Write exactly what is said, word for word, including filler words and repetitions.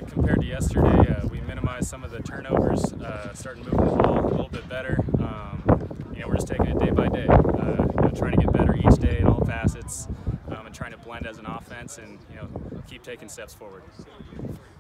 good compared to yesterday. Uh, we minimized some of the turnovers, uh, starting moving the ball a little bit better. Um, you know, we're just taking it day by day, uh, you know, trying to get better each day in all facets, um, and trying to blend as an offense and, you know, keep taking steps forward.